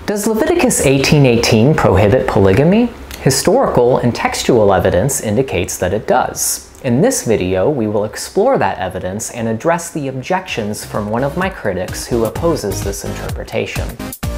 Does Leviticus 18:18 prohibit polygamy? Historical and textual evidence indicates that it does. In this video, we will explore that evidence and address the objections from one of my critics who opposes this interpretation.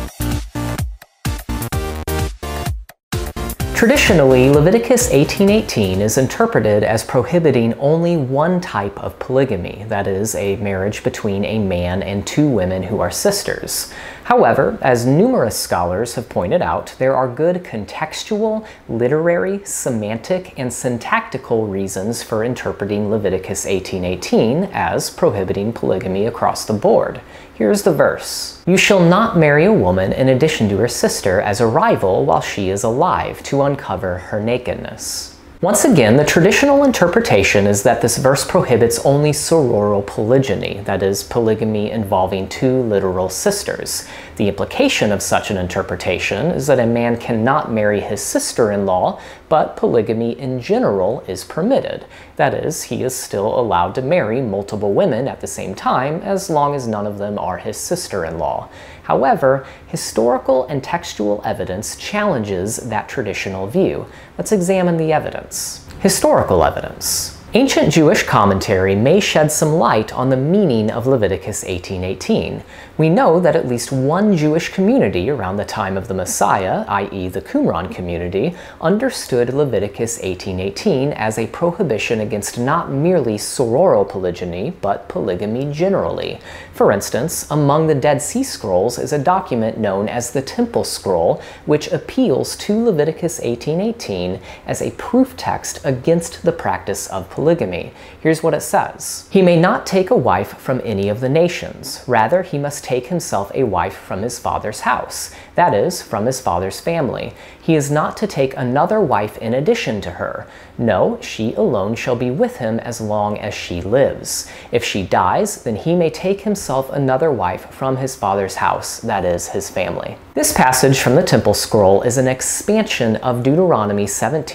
Traditionally, Leviticus 18:18 is interpreted as prohibiting only one type of polygamy, that is, a marriage between a man and two women who are sisters. However, as numerous scholars have pointed out, there are good contextual, literary, semantic, and syntactical reasons for interpreting Leviticus 18:18 as prohibiting polygamy across the board. Here's the verse. "You shall not marry a woman in addition to her sister as a rival while she is alive, to uncover her nakedness." Once again, the traditional interpretation is that this verse prohibits only sororal polygyny, that is, polygamy involving two literal sisters. The implication of such an interpretation is that a man cannot marry his sister-in-law, but polygamy in general is permitted. That is, he is still allowed to marry multiple women at the same time as long as none of them are his sister-in-law. However, historical and textual evidence challenges that traditional view. Let's examine the evidence. Historical evidence. Ancient Jewish commentary may shed some light on the meaning of Leviticus 18:18. We know that at least one Jewish community around the time of the Messiah, i.e. the Qumran community, understood Leviticus 18:18 as a prohibition against not merely sororal polygyny, but polygamy generally. For instance, among the Dead Sea Scrolls is a document known as the Temple Scroll, which appeals to Leviticus 18:18 as a proof text against the practice of polygamy. Here's what it says. "He may not take a wife from any of the nations. Rather, he must take himself a wife from his father's house, that is, from his father's family. He is not to take another wife in addition to her. No, she alone shall be with him as long as she lives. If she dies, then he may take himself another wife from his father's house, that is, his family." This passage from the Temple Scroll is an expansion of Deuteronomy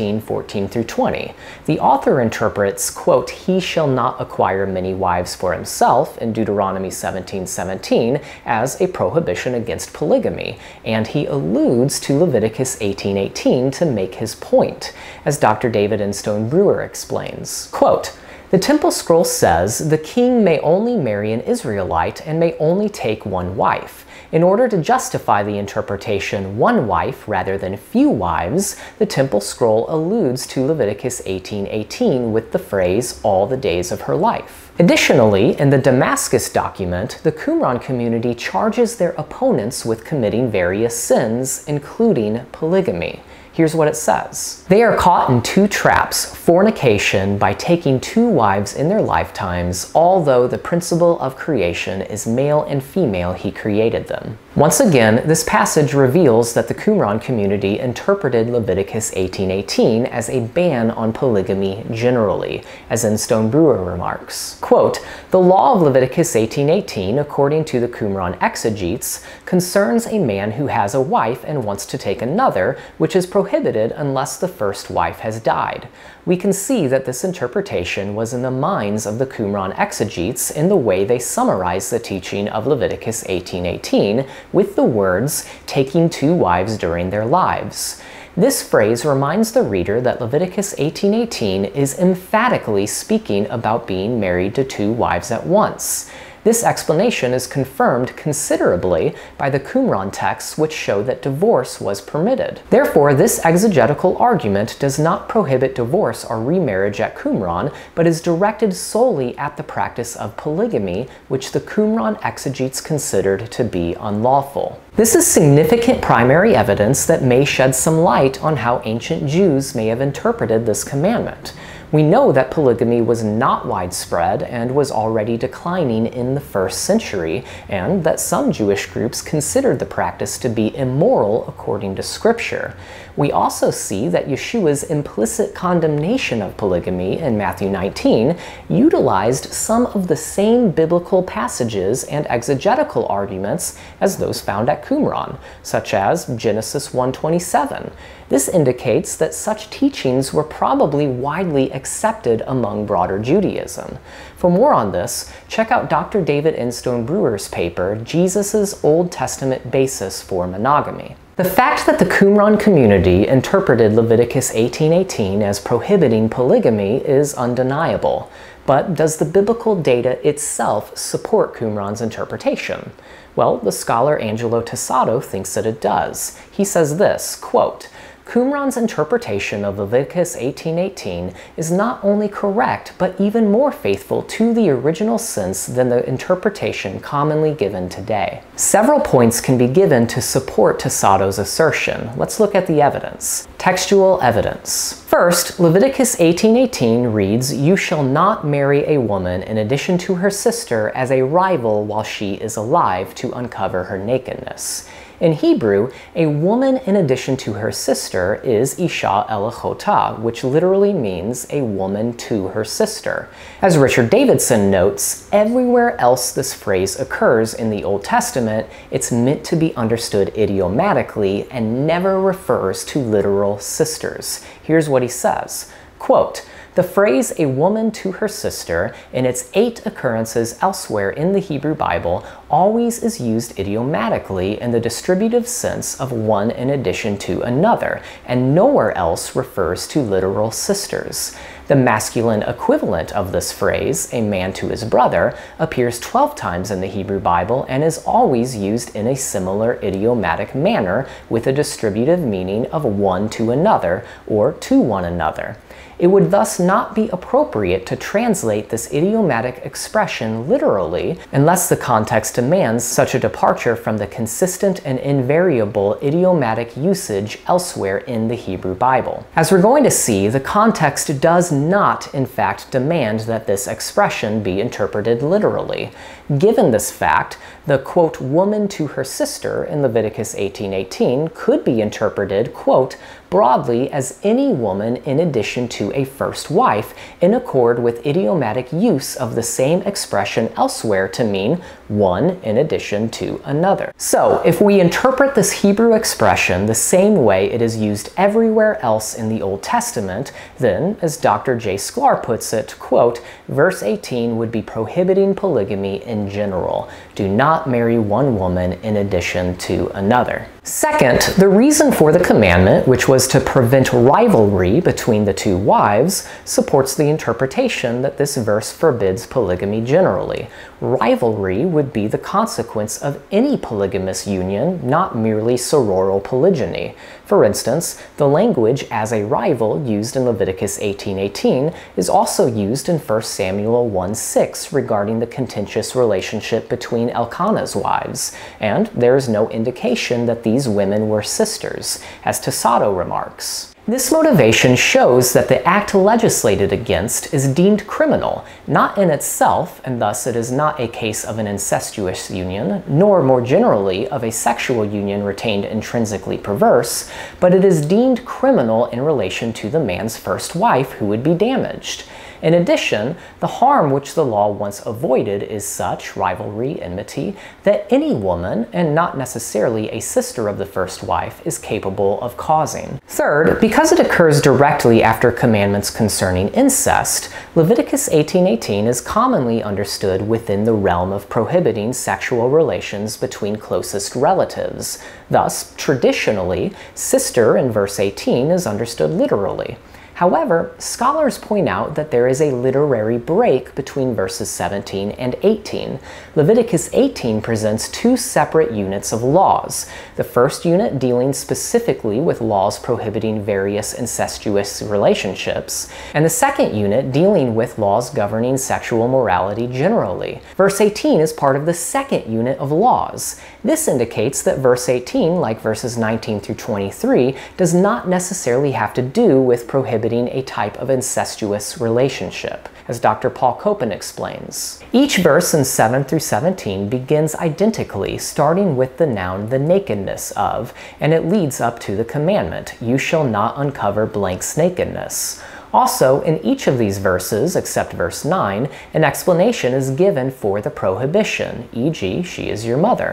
17:14-20. The author interprets, quote, "He shall not acquire many wives for himself" in Deuteronomy 17:17 as a prohibition against polygamy, and he alludes to Leviticus 18:18 to make his point, as Dr. David Instone Brewer explains. Quote, "The Temple Scroll says the king may only marry an Israelite and may only take one wife. In order to justify the interpretation one wife rather than few wives, the Temple Scroll alludes to Leviticus 18:18 with the phrase, 'all the days of her life.'" Additionally, in the Damascus document, the Qumran community charges their opponents with committing various sins, including polygamy. Here's what it says. "They are caught in two traps, fornication by taking two wives in their lifetimes, although the principle of creation is male and female he created them." Once again, this passage reveals that the Qumran community interpreted Leviticus 18:18 as a ban on polygamy generally, as Instone Brewer remarks. Quote, "The law of Leviticus 18:18, according to the Qumran exegetes, concerns a man who has a wife and wants to take another, which is prohibited unless the first wife has died." We can see that this interpretation was in the minds of the Qumran exegetes in the way they summarize the teaching of Leviticus 18:18 with the words, "taking two wives during their lives." This phrase reminds the reader that Leviticus 18:18 is emphatically speaking about being married to two wives at once. This explanation is confirmed considerably by the Qumran texts, which show that divorce was permitted. Therefore, this exegetical argument does not prohibit divorce or remarriage at Qumran, but is directed solely at the practice of polygamy, which the Qumran exegetes considered to be unlawful. This is significant primary evidence that may shed some light on how ancient Jews may have interpreted this commandment. We know that polygamy was not widespread and was already declining in the 1st century, and that some Jewish groups considered the practice to be immoral according to Scripture. We also see that Yeshua's implicit condemnation of polygamy in Matthew 19 utilized some of the same biblical passages and exegetical arguments as those found at Qumran, such as Genesis 1:27. This indicates that such teachings were probably widely accepted among broader Judaism. For more on this, check out Dr. David Instone Brewer's paper, Jesus' Old Testament Basis for Monogamy. The fact that the Qumran community interpreted Leviticus 18:18 as prohibiting polygamy is undeniable. But does the biblical data itself support Qumran's interpretation? Well, the scholar Angelo Tessato thinks that it does. He says this, quote, Qumran's interpretation of Leviticus 18:18 is not only correct, but even more faithful to the original sense than the interpretation commonly given today. Several points can be given to support Tessato's assertion. Let's look at the evidence. Textual evidence. First, Leviticus 18:18 reads, "You shall not marry a woman in addition to her sister as a rival while she is alive to uncover her nakedness." In Hebrew, a woman in addition to her sister is Isha el Achotah, which literally means a woman to her sister. As Richard Davidson notes, everywhere else this phrase occurs in the Old Testament, it's meant to be understood idiomatically and never refers to literal sisters. Here's what he says, quote, "The phrase a woman to her sister in its 8 occurrences elsewhere in the Hebrew Bible always is used idiomatically in the distributive sense of one in addition to another, and nowhere else refers to literal sisters. The masculine equivalent of this phrase, a man to his brother, appears 12 times in the Hebrew Bible and is always used in a similar idiomatic manner with a distributive meaning of one to another or to one another. It would thus not be appropriate to translate this idiomatic expression literally unless the context demands such a departure from the consistent and invariable idiomatic usage elsewhere in the Hebrew Bible. As we're going to see, the context does not, in fact, demand that this expression be interpreted literally. Given this fact, the, quote, woman to her sister in Leviticus 18:18 could be interpreted, quote, broadly as any woman in addition to a first wife, in accord with idiomatic use of the same expression elsewhere to mean one in addition to another. So, if we interpret this Hebrew expression the same way it is used everywhere else in the Old Testament, then, as Dr. J. Sklar puts it, quote, verse 18 would be prohibiting polygamy in general. Do not marry one woman in addition to another. Second, the reason for the commandment, which was to prevent rivalry between the two wives, supports the interpretation that this verse forbids polygamy generally. Rivalry would be the consequence of any polygamous union, not merely sororal polygyny. For instance, the language as a rival used in Leviticus 18:18 is also used in 1 Samuel 1:6 regarding the contentious relationship between Elkanah's wives, and there is no indication that these women were sisters, as Tessato remarks. This motivation shows that the act legislated against is deemed criminal, not in itself, and thus it is not a case of an incestuous union, nor more generally of a sexual union retained intrinsically perverse, but it is deemed criminal in relation to the man's first wife who would be damaged. In addition, the harm which the law once avoided is such, rivalry, enmity, that any woman, and not necessarily a sister of the first wife, is capable of causing. Third, because it occurs directly after commandments concerning incest, Leviticus 18:18 is commonly understood within the realm of prohibiting sexual relations between closest relatives. Thus, traditionally, sister in verse 18 is understood literally. However, scholars point out that there is a literary break between verses 17 and 18. Leviticus 18 presents 2 separate units of laws. The first unit dealing specifically with laws prohibiting various incestuous relationships, and the second unit dealing with laws governing sexual morality generally. Verse 18 is part of the second unit of laws. This indicates that verse 18, like verses 19 through 23, does not necessarily have to do with prohibiting a type of incestuous relationship, as Dr. Paul Copen explains. Each verse in 7 through 17 begins identically, starting with the noun the nakedness of, and it leads up to the commandment, you shall not uncover blank's nakedness. Also, in each of these verses, except verse 9, an explanation is given for the prohibition, e.g., she is your mother.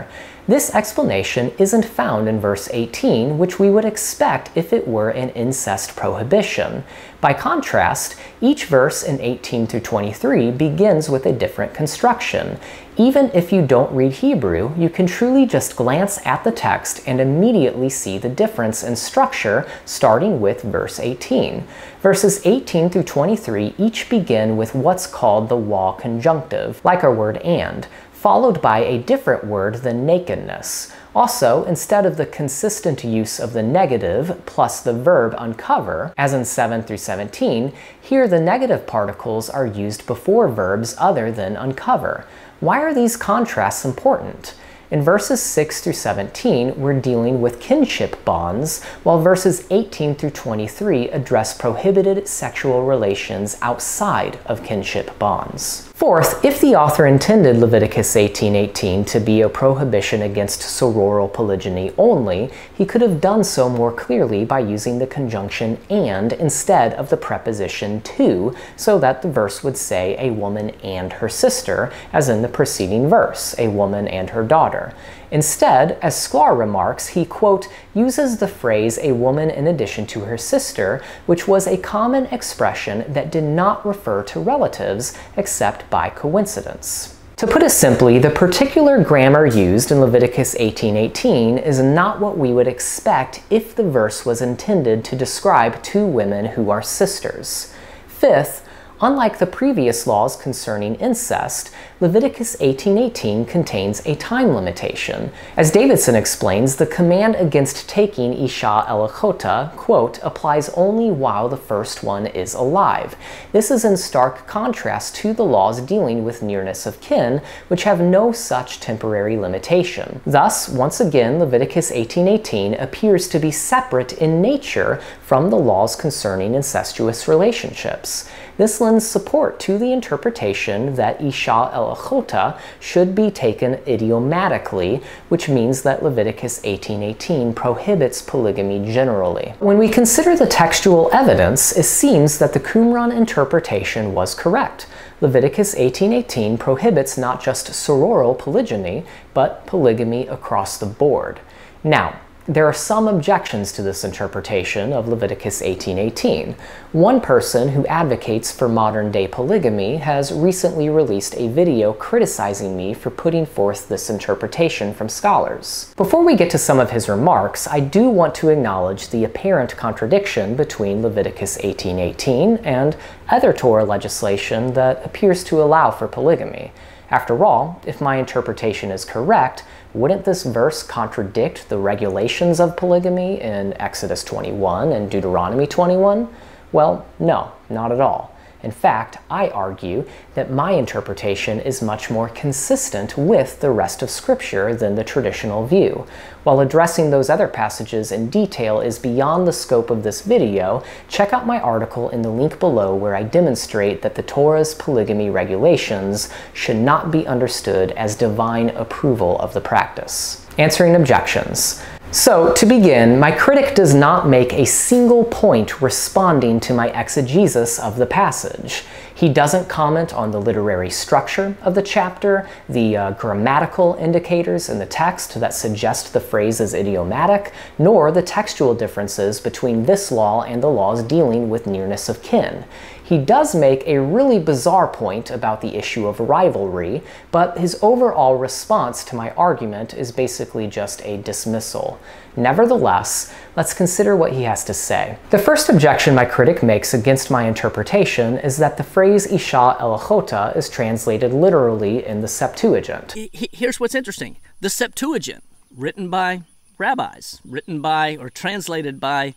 This explanation isn't found in verse 18, which we would expect if it were an incest prohibition. By contrast, each verse in 18 through 23 begins with a different construction. Even if you don't read Hebrew, you can truly just glance at the text and immediately see the difference in structure, starting with verse 18. Verses 18 through 23 each begin with what's called the wa conjunctive, like our word and, followed by a different word, the nakedness. Also, instead of the consistent use of the negative plus the verb uncover, as in 7 through 17, here the negative particles are used before verbs other than uncover. Why are these contrasts important? In verses 6 through 17, we're dealing with kinship bonds, while verses 18 through 23 address prohibited sexual relations outside of kinship bonds. Fourth, if the author intended Leviticus 18:18 to be a prohibition against sororal polygyny only, he could have done so more clearly by using the conjunction and instead of the preposition to, so that the verse would say a woman and her sister, as in the preceding verse, a woman and her daughter. Instead, as Sklar remarks, he, quote, uses the phrase a woman in addition to her sister, which was a common expression that did not refer to relatives except by coincidence. To put it simply, the particular grammar used in Leviticus 18:18 is not what we would expect if the verse was intended to describe two women who are sisters. Fifth, unlike the previous laws concerning incest, Leviticus 18:18 contains a time limitation. As Davidson explains, the command against taking Isha el-Achota, quote, applies only while the first one is alive. This is in stark contrast to the laws dealing with nearness of kin, which have no such temporary limitation. Thus, once again, Leviticus 18:18 appears to be separate in nature from the laws concerning incestuous relationships. This lends support to the interpretation that Isha el-Achota should be taken idiomatically, which means that Leviticus 18:18 prohibits polygamy generally. When we consider the textual evidence, it seems that the Qumran interpretation was correct. Leviticus 18:18 prohibits not just sororal polygyny, but polygamy across the board. Now, there are some objections to this interpretation of Leviticus 18:18. One person who advocates for modern-day polygamy has recently released a video criticizing me for putting forth this interpretation from scholars. Before we get to some of his remarks, I do want to acknowledge the apparent contradiction between Leviticus 18:18 and other Torah legislation that appears to allow for polygamy. After all, if my interpretation is correct, wouldn't this verse contradict the regulations of polygamy in Exodus 21 and Deuteronomy 21? Well, no, not at all. In fact, I argue that my interpretation is much more consistent with the rest of Scripture than the traditional view. While addressing those other passages in detail is beyond the scope of this video, check out my article in the link below where I demonstrate that the Torah's polygamy regulations should not be understood as divine approval of the practice. Answering objections. So, to begin, my critic does not make a single point responding to my exegesis of the passage. He doesn't comment on the literary structure of the chapter, the grammatical indicators in the text that suggest the phrase is idiomatic, nor the textual differences between this law and the laws dealing with nearness of kin. He does make a really bizarre point about the issue of rivalry, but his overall response to my argument is basically just a dismissal. Nevertheless, let's consider what he has to say. The first objection my critic makes against my interpretation is that the phrase Isha el-Achota is translated literally in the Septuagint. Here's what's interesting. The Septuagint, written by rabbis, written by or translated by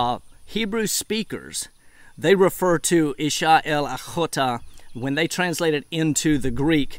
Hebrew speakers, they refer to Isha el-Achota, when they translate it into the Greek,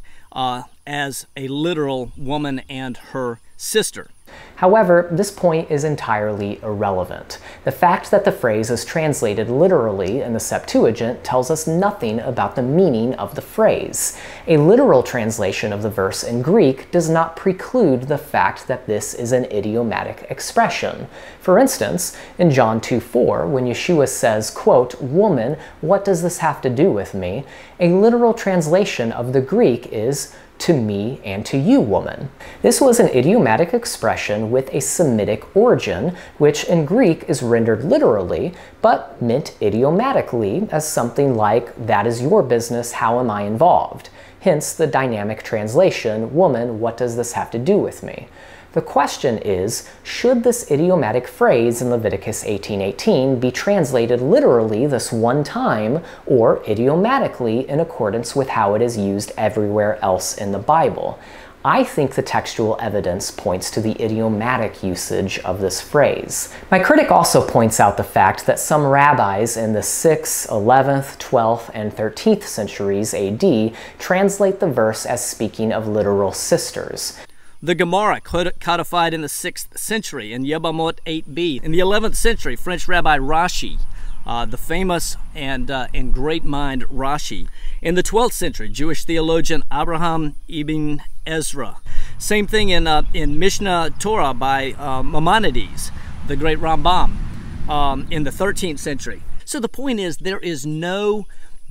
as a literal woman and her sister. However, this point is entirely irrelevant. The fact that the phrase is translated literally in the Septuagint tells us nothing about the meaning of the phrase. A literal translation of the verse in Greek does not preclude the fact that this is an idiomatic expression. For instance, in John 2:4, when Yeshua says, quote, "Woman, what does this have to do with me?" a literal translation of the Greek is, to me and to you, woman. This was an idiomatic expression with a Semitic origin, which in Greek is rendered literally, but meant idiomatically as something like, that is your business, how am I involved? Hence the dynamic translation, woman, what does this have to do with me? The question is, should this idiomatic phrase in Leviticus 18:18 be translated literally this one time or idiomatically in accordance with how it is used everywhere else in the Bible? I think the textual evidence points to the idiomatic usage of this phrase. My critic also points out the fact that some rabbis in the 6th, 11th, 12th, and 13th centuries AD translate the verse as speaking of literal sisters. The Gemara, codified in the 6th century in Yebamot 8b. In the 11th century, French Rabbi Rashi, the famous and great mind Rashi. In the 12th century, Jewish theologian Abraham ibn Ezra. Same thing in Mishnah Torah by Maimonides, the great Rambam, in the 13th century. So the point is, there's no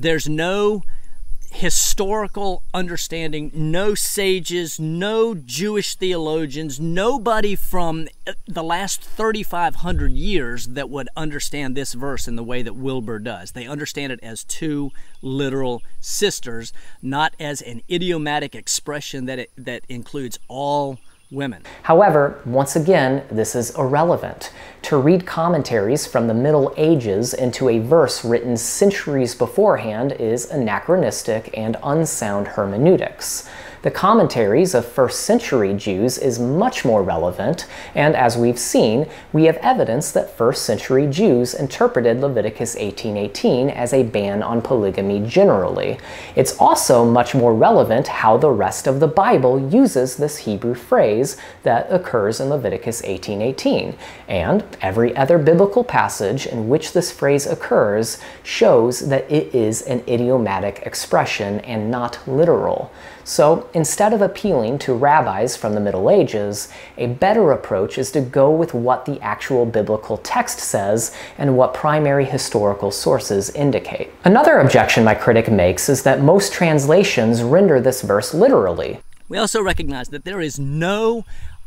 historical understanding, no sages, no Jewish theologians, nobody from the last 3,500 years that would understand this verse in the way that Wilbur does. They understand it as two literal sisters, not as an idiomatic expression that includes all women. However, once again, this is irrelevant. To read commentaries from the Middle Ages into a verse written centuries beforehand is anachronistic and unsound hermeneutics. The commentaries of first-century Jews is much more relevant, and as we've seen, we have evidence that first-century Jews interpreted Leviticus 18:18 as a ban on polygamy generally. It's also much more relevant how the rest of the Bible uses this Hebrew phrase that occurs in Leviticus 18:18, and every other biblical passage in which this phrase occurs shows that it is an idiomatic expression and not literal. So instead of appealing to rabbis from the Middle Ages, a better approach is to go with what the actual biblical text says and what primary historical sources indicate. Another objection my critic makes is that most translations render this verse literally. We also recognize that there is no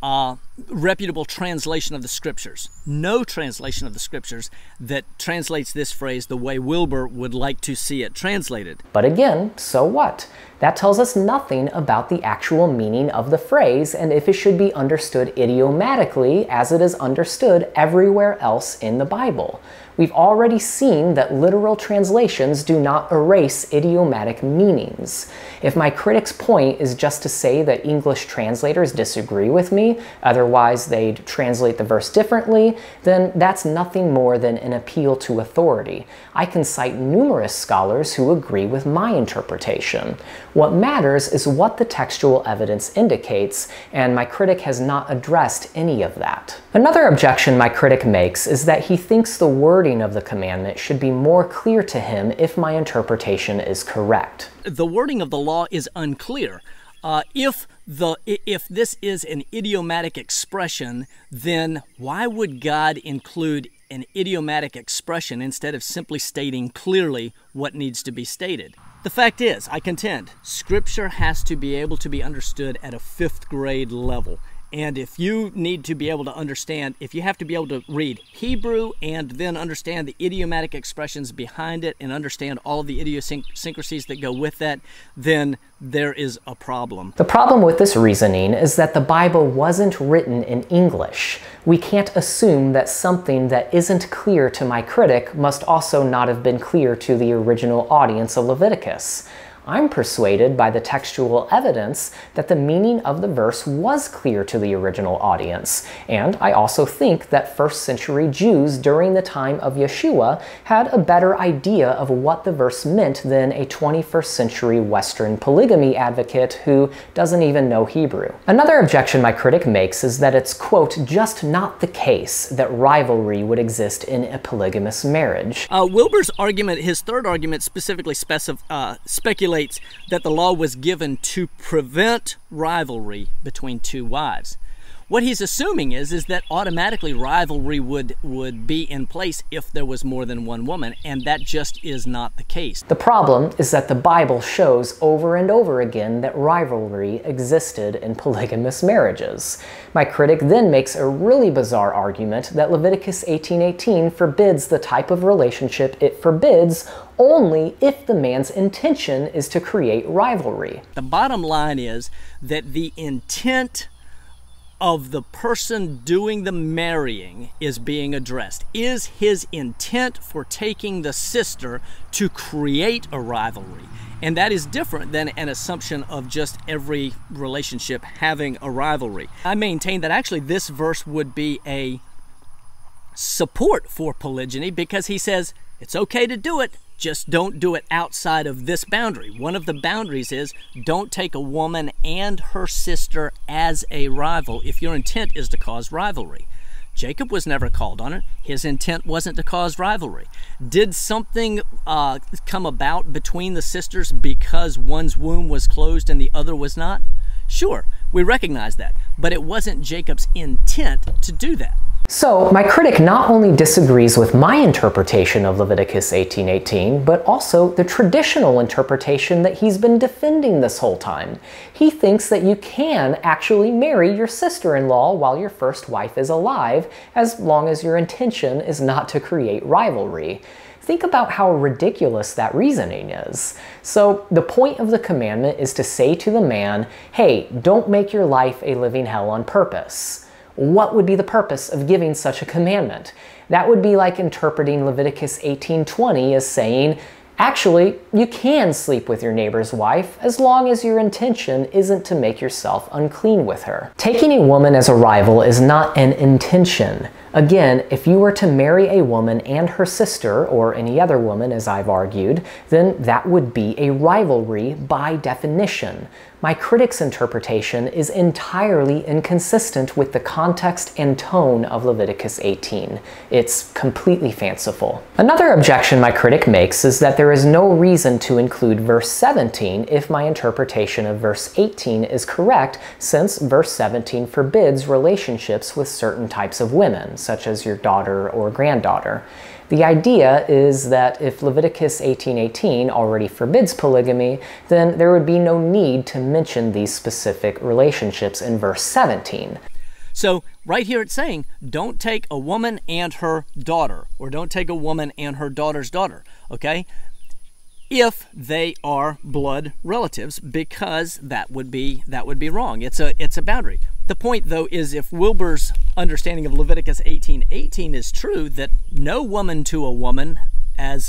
reputable translation of the Scriptures. No translation of the Scriptures that translates this phrase the way Wilbur would like to see it translated. But again, so what? That tells us nothing about the actual meaning of the phrase and if it should be understood idiomatically as it is understood everywhere else in the Bible. We've already seen that literal translations do not erase idiomatic meanings. If my critic's point is just to say that English translators disagree with me, otherwise they'd translate the verse differently, then that's nothing more than an appeal to authority. I can cite numerous scholars who agree with my interpretation. What matters is what the textual evidence indicates, and my critic has not addressed any of that. Another objection my critic makes is that he thinks the wording of the commandment should be more clear to him if my interpretation is correct. The wording of the law is unclear. If this is an idiomatic expression, then why would God include an idiomatic expression instead of simply stating clearly what needs to be stated? The fact is, I contend, Scripture has to be able to be understood at a 5th grade level. And if you need to be able to understand, if you have to be able to read Hebrew and then understand the idiomatic expressions behind it and understand all of the idiosyncrasies that go with that, then there is a problem. The problem with this reasoning is that the Bible wasn't written in English. We can't assume that something that isn't clear to my critic must also not have been clear to the original audience of Leviticus. I'm persuaded by the textual evidence that the meaning of the verse was clear to the original audience, and I also think that first-century Jews during the time of Yeshua had a better idea of what the verse meant than a 21st century Western polygamy advocate who doesn't even know Hebrew. Another objection my critic makes is that it's, quote, just not the case that rivalry would exist in a polygamous marriage. Wilbur's argument, his third argument, specifically speculates that the law was given to prevent rivalry between two wives. What he's assuming is that automatically rivalry would be in place if there was more than one woman, and that just is not the case. The problem is that the Bible shows over and over again that rivalry existed in polygamous marriages. My critic then makes a really bizarre argument that Leviticus 18:18 forbids the type of relationship it forbids only if the man's intention is to create rivalry. The bottom line is that the intent of the person doing the marrying is being addressed. Is his intent for taking the sister to create a rivalry? And that is different than an assumption of just every relationship having a rivalry. I maintain that actually this verse would be a support for polygyny, because he says it's okay to do it, just don't do it outside of this boundary. One of the boundaries is don't take a woman and her sister as a rival if your intent is to cause rivalry. Jacob was never called on it. His intent wasn't to cause rivalry. Did something come about between the sisters because one's womb was closed and the other was not? Sure, we recognize that, but it wasn't Jacob's intent to do that. So, my critic not only disagrees with my interpretation of Leviticus 18:18, but also the traditional interpretation that he's been defending this whole time. He thinks that you can actually marry your sister-in-law while your first wife is alive, as long as your intention is not to create rivalry. Think about how ridiculous that reasoning is. So, the point of the commandment is to say to the man, hey, don't make your life a living hell on purpose. What would be the purpose of giving such a commandment? That would be like interpreting Leviticus 18:20 as saying, actually, you can sleep with your neighbor's wife as long as your intention isn't to make yourself unclean with her. Taking a woman as a rival is not an intention. Again, if you were to marry a woman and her sister, or any other woman as I've argued, then that would be a rivalry by definition. My critic's interpretation is entirely inconsistent with the context and tone of Leviticus 18. It's completely fanciful. Another objection my critic makes is that there is no reason to include verse 17 if my interpretation of verse 18 is correct, since verse 17 forbids relationships with certain types of women, such as your daughter or granddaughter. The idea is that if Leviticus 18:18 already forbids polygamy, then there would be no need to mention these specific relationships in verse 17. So right here it's saying, don't take a woman and her daughter, or don't take a woman and her daughter's daughter, okay? If they are blood relatives, because that would be wrong. It's a boundary. The point, though, is if Wilbur's understanding of Leviticus 18:18 is true, that no woman to a woman as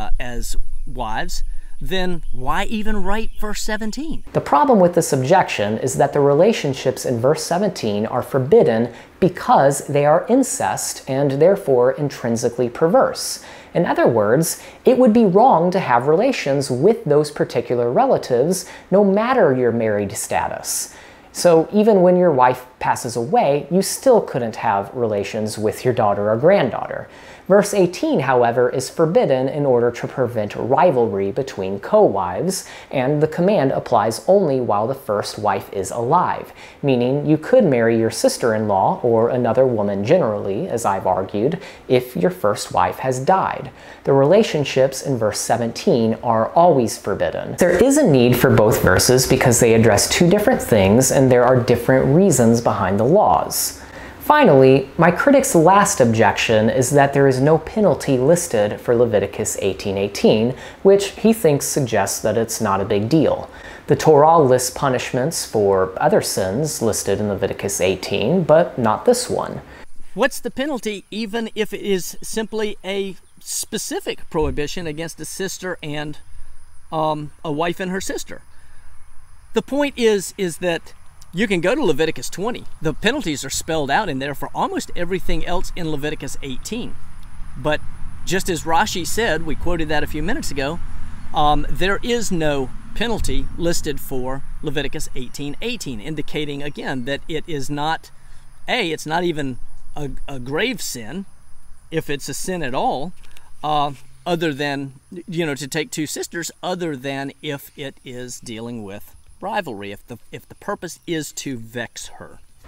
wives, then why even write verse 17? The problem with this objection is that the relationships in verse 17 are forbidden because they are incest and therefore intrinsically perverse. In other words, it would be wrong to have relations with those particular relatives, no matter your married status. So even when your wife passes away, you still couldn't have relations with your daughter or granddaughter. Verse 18, however, is forbidden in order to prevent rivalry between co-wives, and the command applies only while the first wife is alive, meaning you could marry your sister-in-law or another woman generally, as I've argued, if your first wife has died. The relationships in verse 17 are always forbidden. There is a need for both verses because they address two different things and there are different reasons behind the laws. Finally, my critic's last objection is that there is no penalty listed for Leviticus 18:18, which he thinks suggests that it's not a big deal. The Torah lists punishments for other sins listed in Leviticus 18, but not this one. What's the penalty even if it is simply a specific prohibition against a sister and a wife and her sister? The point is that you can go to Leviticus 20. The penalties are spelled out in there for almost everything else in Leviticus 18. But just as Rashi said, we quoted that a few minutes ago, there is no penalty listed for Leviticus 18:18, indicating again that it is not, it's not even a grave sin, if it's a sin at all, other than, to take two sisters, other than if it is dealing with rivalry, if the purpose is to vex her.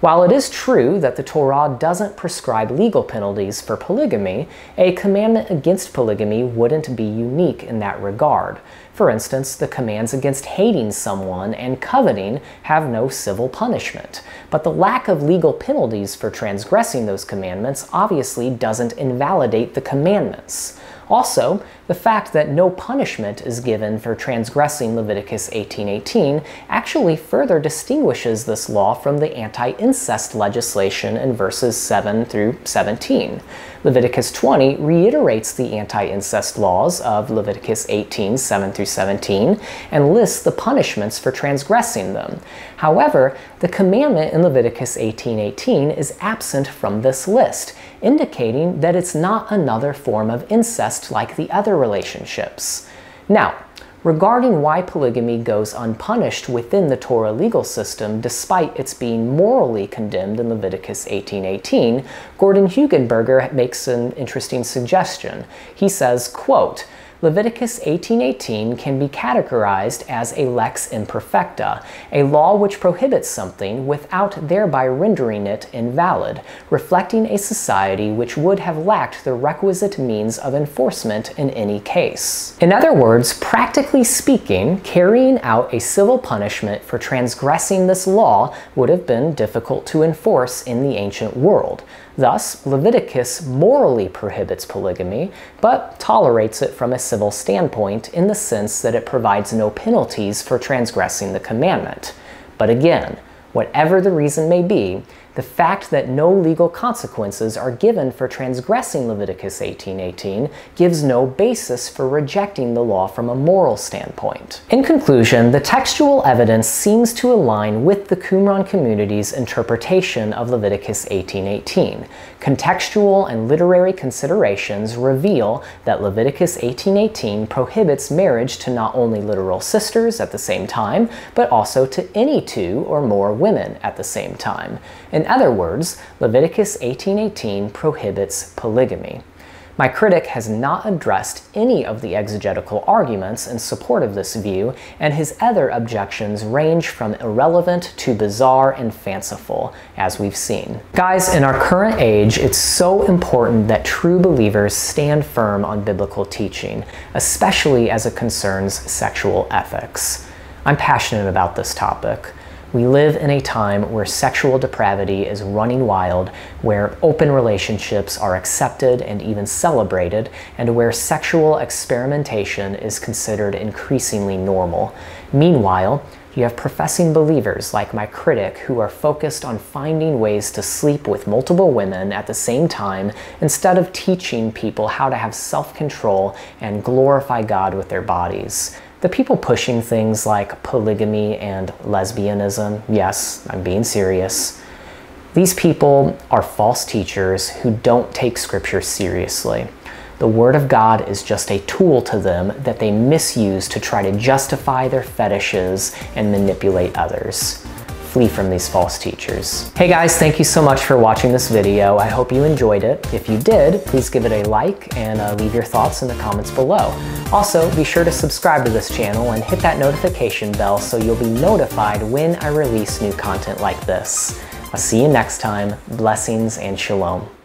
While it is true that the Torah doesn't prescribe legal penalties for polygamy, a commandment against polygamy wouldn't be unique in that regard. For instance, the commands against hating someone and coveting have no civil punishment. But the lack of legal penalties for transgressing those commandments obviously doesn't invalidate the commandments. Also, the fact that no punishment is given for transgressing Leviticus 18:18 actually further distinguishes this law from the anti-incest legislation in verses 7 through 17. Leviticus 20 reiterates the anti-incest laws of Leviticus 18, 7 through 17, and lists the punishments for transgressing them. However, the commandment in Leviticus 18:18 is absent from this list, indicating that it's not another form of incest like the other relationships. Now, regarding why polygamy goes unpunished within the Torah legal system despite its being morally condemned in Leviticus 18:18, Gordon Hugenberger makes an interesting suggestion. He says, quote, Leviticus 18:18 can be categorized as a lex imperfecta, a law which prohibits something without thereby rendering it invalid, reflecting a society which would have lacked the requisite means of enforcement in any case. In other words, practically speaking, carrying out a civil punishment for transgressing this law would have been difficult to enforce in the ancient world. Thus, Leviticus morally prohibits polygamy, but tolerates it from a civil standpoint in the sense that it provides no penalties for transgressing the commandment. But again, whatever the reason may be, the fact that no legal consequences are given for transgressing Leviticus 18:18 gives no basis for rejecting the law from a moral standpoint. In conclusion, the textual evidence seems to align with the Qumran community's interpretation of Leviticus 18:18. Contextual and literary considerations reveal that Leviticus 18:18 prohibits marriage to not only literal sisters at the same time, but also to any two or more women at the same time. In other words, Leviticus 18:18 prohibits polygamy. My critic has not addressed any of the exegetical arguments in support of this view, and his other objections range from irrelevant to bizarre and fanciful, as we've seen. Guys, in our current age, it's so important that true believers stand firm on biblical teaching, especially as it concerns sexual ethics. I'm passionate about this topic. We live in a time where sexual depravity is running wild, where open relationships are accepted and even celebrated, and where sexual experimentation is considered increasingly normal. Meanwhile, you have professing believers like my critic who are focused on finding ways to sleep with multiple women at the same time instead of teaching people how to have self-control and glorify God with their bodies. The people pushing things like polygamy and lesbianism, yes, I'm being serious, these people are false teachers who don't take Scripture seriously. The Word of God is just a tool to them that they misuse to try to justify their fetishes and manipulate others. Flee from these false teachers. Hey guys, thank you so much for watching this video. I hope you enjoyed it. If you did, please give it a like and leave your thoughts in the comments below. Also, be sure to subscribe to this channel and hit that notification bell so you'll be notified when I release new content like this. I'll see you next time. Blessings and shalom.